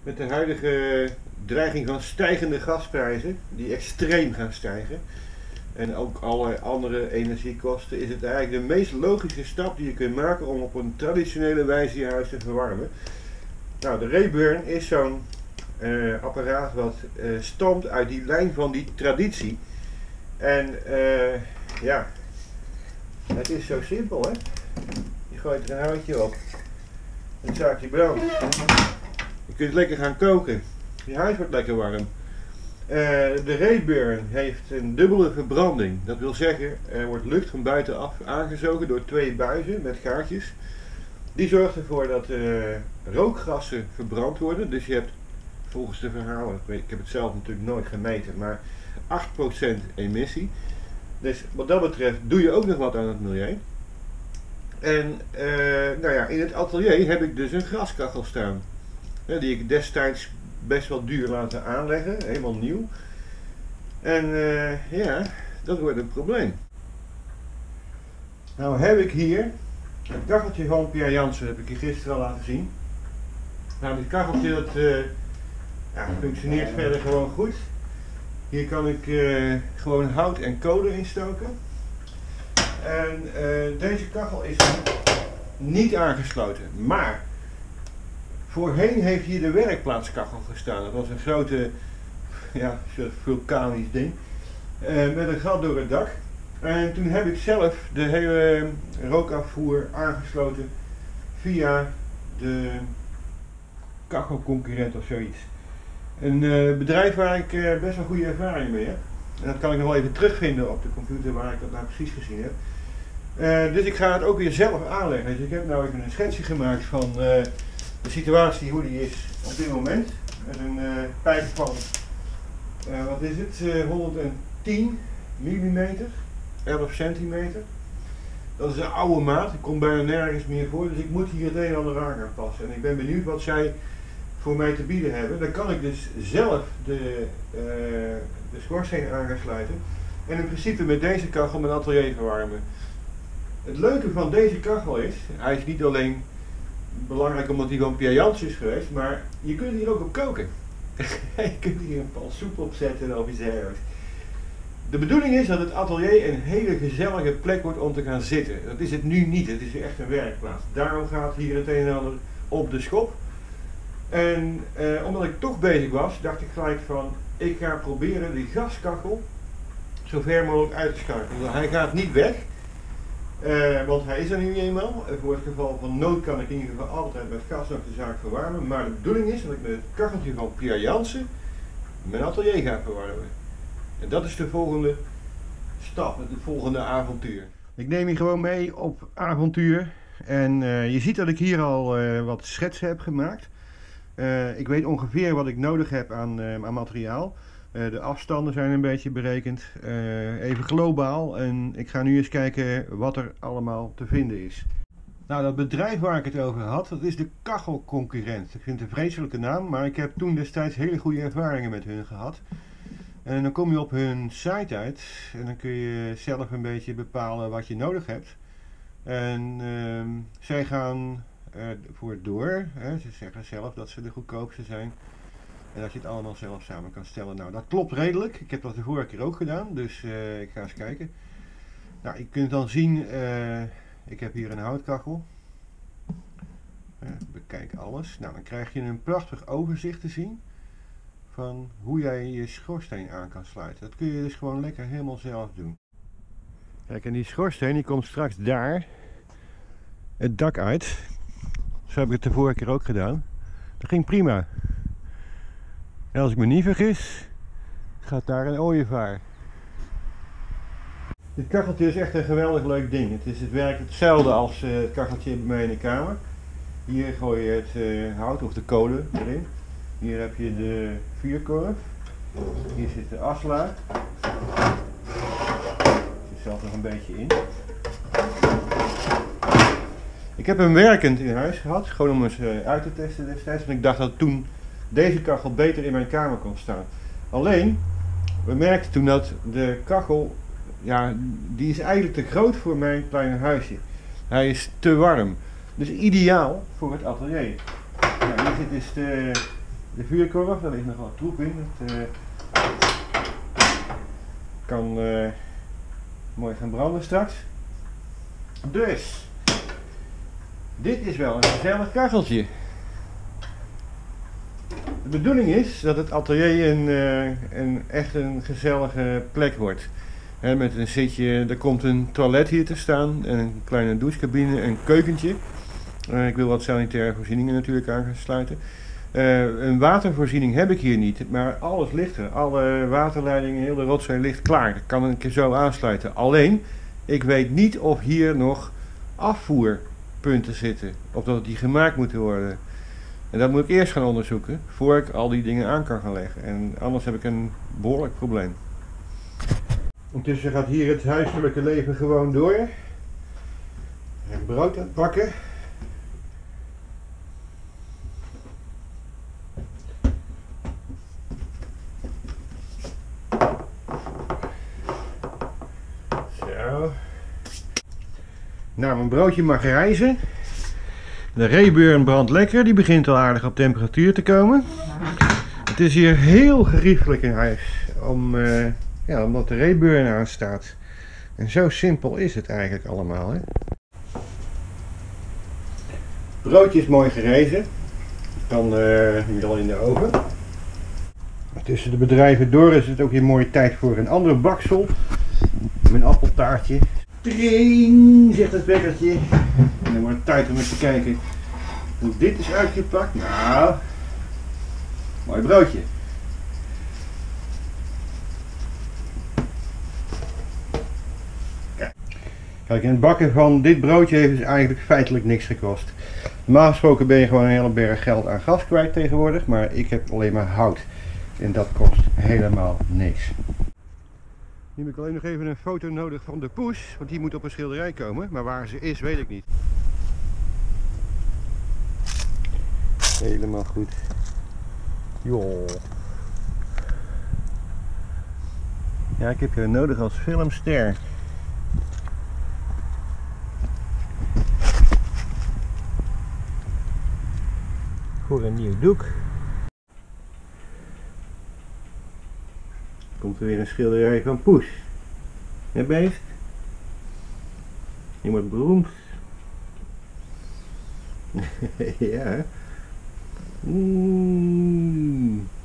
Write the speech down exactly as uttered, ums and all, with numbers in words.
Met de huidige dreiging van stijgende gasprijzen, die extreem gaan stijgen, en ook alle andere energiekosten, is het eigenlijk de meest logische stap die je kunt maken om op een traditionele wijze je huis te verwarmen. Nou, de Rayburn is zo'n uh, apparaat wat uh, stamt uit die lijn van die traditie. En uh, ja, het is zo simpel, hè. Je gooit er een houtje op, het zaakje brandt. Je kunt lekker gaan koken, je huis wordt lekker warm. Uh, de Rayburn heeft een dubbele verbranding. Dat wil zeggen, er wordt lucht van buitenaf aangezogen door twee buizen met gaatjes. Die zorgt ervoor dat uh, rookgassen verbrand worden. Dus je hebt volgens de verhalen, ik, weet, ik heb het zelf natuurlijk nooit gemeten, maar acht procent emissie. Dus wat dat betreft doe je ook nog wat aan het milieu. En uh, nou ja, in het atelier heb ik dus een gaskachel staan. Ja, die ik destijds best wel duur laten aanleggen, helemaal nieuw. En uh, ja, dat wordt een probleem. Nou heb ik hier het kacheltje van Pierre Jansen, heb ik je gisteren al laten zien. Nou, dit kacheltje dat uh, ja, functioneert verder gewoon goed. Hier kan ik uh, gewoon hout en kolen instoken. En uh, deze kachel is niet aangesloten, maar voorheen heeft hier de werkplaatskachel gestaan. Dat was een grote, ja, soort vulkanisch ding, uh, met een gat door het dak. En toen heb ik zelf de hele rookafvoer aangesloten via de kachelconcurrent of zoiets. Een uh, bedrijf waar ik uh, best wel goede ervaring mee heb. En dat kan ik nog wel even terugvinden op de computer waar ik dat nou precies gezien heb. Uh, dus ik ga het ook weer zelf aanleggen. Dus ik heb nou even een schetsje gemaakt van uh, de situatie, hoe die is op dit moment. Met een uh, pijp van, uh, wat is het, uh, honderdtien millimeter, elf centimeter. Dat is een oude maat, ik kom bijna nergens meer voor, dus ik moet hier het een en ander aan gaan passen. En ik ben benieuwd wat zij voor mij te bieden hebben. Dan kan ik dus zelf de, uh, de schoorsteen aan gaan sluiten. En in principe met deze kachel mijn atelier verwarmen. Het leuke van deze kachel is, hij is niet alleen belangrijk omdat hij van Pierre Jansen is geweest, maar je kunt hier ook op koken. Je kunt hier een pan soep opzetten of iets dergelijks. De bedoeling is dat het atelier een hele gezellige plek wordt om te gaan zitten. Dat is het nu niet, het is echt een werkplaats. Daarom gaat hier het een en ander op de schop. En eh, omdat ik toch bezig was, dacht ik gelijk van, ik ga proberen die gaskachel zo ver mogelijk uit te schakelen. Hij gaat niet weg. Uh, want hij is er nu eenmaal. Voor het geval van nood kan ik in ieder geval altijd met gas nog de zaak verwarmen. Maar de bedoeling is dat ik met het kacheltje van Pierre Jansen mijn atelier ga verwarmen. En dat is de volgende stap, het volgende avontuur. Ik neem je gewoon mee op avontuur. En uh, je ziet dat ik hier al uh, wat schetsen heb gemaakt. Uh, ik weet ongeveer wat ik nodig heb aan, uh, aan materiaal. Uh, de afstanden zijn een beetje berekend, uh, even globaal, en ik ga nu eens kijken wat er allemaal te vinden is. Nou, dat bedrijf waar ik het over had, dat is de Kachelconcurrent. Ik vind het een vreselijke naam, maar ik heb toen destijds hele goede ervaringen met hun gehad. En dan kom je op hun site uit en dan kun je zelf een beetje bepalen wat je nodig hebt. En uh, zij gaan uh, voor het door, hè. Ze zeggen zelf dat ze de goedkoopste zijn. En dat je het allemaal zelf samen kan stellen. Nou, dat klopt redelijk. Ik heb dat de vorige keer ook gedaan, dus uh, ik ga eens kijken. Nou, je kunt dan zien, uh, ik heb hier een houtkachel. Uh, bekijk alles. Nou, dan krijg je een prachtig overzicht te zien van hoe jij je schoorsteen aan kan sluiten. Dat kun je dus gewoon lekker helemaal zelf doen. Kijk, en die schoorsteen die komt straks daar het dak uit. Zo heb ik het de vorige keer ook gedaan. Dat ging prima. En als ik me niet vergis, gaat daar een ooievaar. Dit kacheltje is echt een geweldig leuk ding. Het, is, het werkt hetzelfde als uh, het kacheltje bij mij in de kamer. Hier gooi je het uh, hout of de kolen erin. Hier heb je de vuurkorf. Hier zit de aslaag. Er zit zelf nog een beetje in. Ik heb hem werkend in huis gehad, gewoon om eens uh, uit te testen destijds. Want ik dacht dat toen deze kachel beter in mijn kamer kon staan. Alleen, we merkten toen dat de kachel, ja, die is eigenlijk te groot voor mijn kleine huisje. Hij is te warm. Dus ideaal voor het atelier. Nou, hier zit dus de, de vuurkorf, daar ligt nog wat troep in. Het uh, kan uh, mooi gaan branden straks. Dus, dit is wel een gezellig kacheltje. De bedoeling is dat het atelier een, uh, een echt een gezellige plek wordt. He, met een zitje, er komt een toilet hier te staan, en een kleine douchecabine, een keukentje. Uh, ik wil wat sanitaire voorzieningen natuurlijk aansluiten. Uh, een watervoorziening heb ik hier niet, maar alles ligt er. Alle waterleidingen, heel de rotzooi ligt klaar. Dat kan ik zo aansluiten. Alleen, ik weet niet of hier nog afvoerpunten zitten. Of dat die gemaakt moeten worden. En dat moet ik eerst gaan onderzoeken, voor ik al die dingen aan kan gaan leggen. En anders heb ik een behoorlijk probleem. Ondertussen gaat hier het huiselijke leven gewoon door. En brood aan het bakken. Zo. Nou, mijn broodje mag rijzen. De Rayburn brandt lekker, die begint al aardig op temperatuur te komen. Het is hier heel geriefelijk in huis, om, uh, ja, omdat de Rayburn aan staat. En zo simpel is het eigenlijk allemaal. Hè? Het broodje is mooi gerezen. Het kan uh, nu al in de oven. Tussen de bedrijven door is het ook weer mooie tijd voor een andere baksel. Mijn appeltaartje. Tring, zegt het wekkertje. En dan wordt het tijd om eens te kijken hoe dit is uitgepakt. Nou, mooi broodje. Kijk, en het bakken van dit broodje heeft dus eigenlijk feitelijk niks gekost. Normaal gesproken ben je gewoon een hele berg geld aan gas kwijt tegenwoordig, maar ik heb alleen maar hout. En dat kost helemaal niks. Nu heb ik alleen nog even een foto nodig van de poes, want die moet op een schilderij komen. Maar waar ze is, weet ik niet. Helemaal goed. Joh. Ja, ik heb je nodig als filmster. Voor een nieuw doek. Komt er weer een schilderij van Poes. Ja, beest? Je wordt beroemd. Ja. Oeh.